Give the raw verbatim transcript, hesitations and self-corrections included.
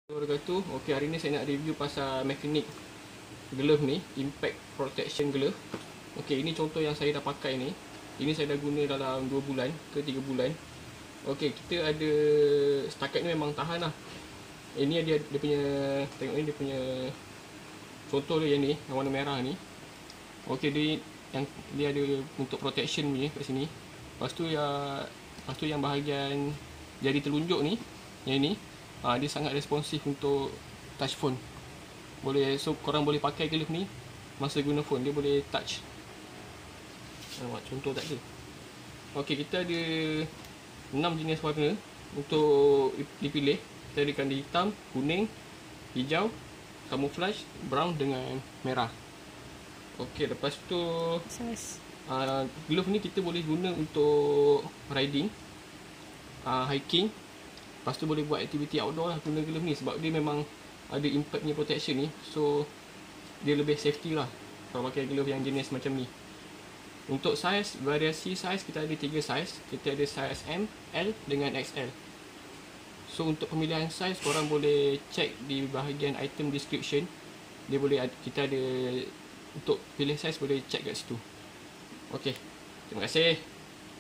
Wabarakatuh. Okey, hari ni saya nak review pasal mekanik glove ni, impact protection glove. Okey, ini contoh yang saya dah pakai ni. Ini saya dah guna dalam dua bulan ke tiga bulan. Okey, kita ada setakat ni memang tahan lah. Ini dia dia punya, tengok ni dia punya contoh dia yang ni, yang warna merah ni. Okey, dia yang dia ada untuk protection punya kat sini. Lepas tu ya, lepas tu yang bahagian jari telunjuk ni, yang ni, ha, dia sangat responsif untuk touch phone. Boleh, so korang boleh pakai glove ni masa guna phone, dia boleh touch. Nampak contoh tak ada. Okey, kita ada enam jenis warna untuk dipilih. Kita ada kanda hitam, kuning, hijau, camouflage, brown dengan merah. Okey, lepas tu uh, glove ni kita boleh guna untuk riding, uh, hiking. Lepas tu boleh buat aktiviti outdoor lah guna glove ni, sebab dia memang ada impact punya protection ni. So dia lebih safety lah kalau pakai glove yang jenis macam ni. Untuk saiz, variasi saiz kita ada tiga saiz. Kita ada saiz M, L dengan X L. So untuk pemilihan saiz, korang boleh check di bahagian item description. Dia boleh, kita ada untuk pilih saiz, boleh check kat situ. Okey, terima kasih.